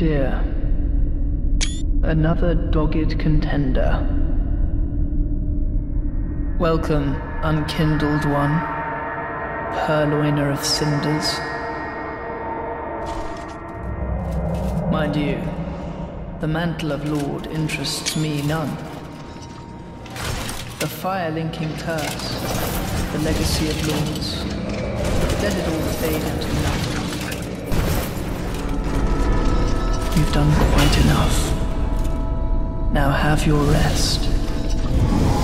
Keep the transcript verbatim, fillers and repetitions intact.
dear. Another dogged contender. Welcome, unkindled one, purloiner of cinders. Mind you, the mantle of Lord interests me none. The fire-linking curse, the legacy of lords, let it all fade into nothing. You've done quite enough. Now have your rest.